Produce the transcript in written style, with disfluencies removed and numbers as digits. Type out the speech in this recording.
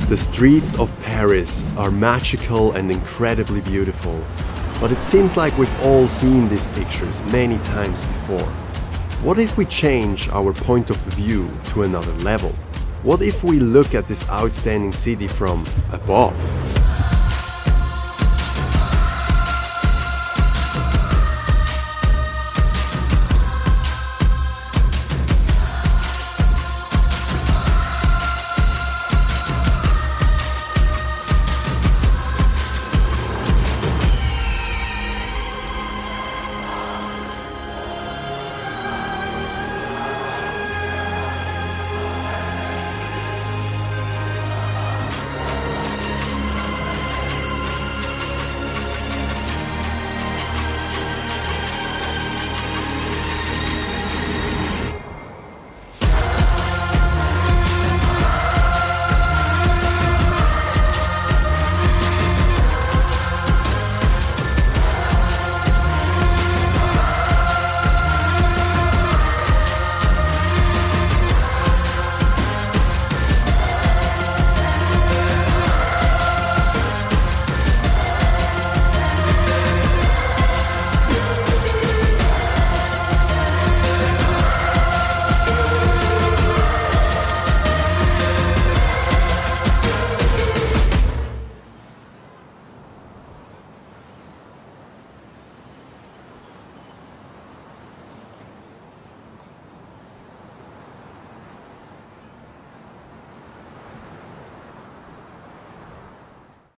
The streets of Paris are magical and incredibly beautiful, but it seems like we've all seen these pictures many times before. What if we change our point of view to another level? What if we look at this outstanding city from above?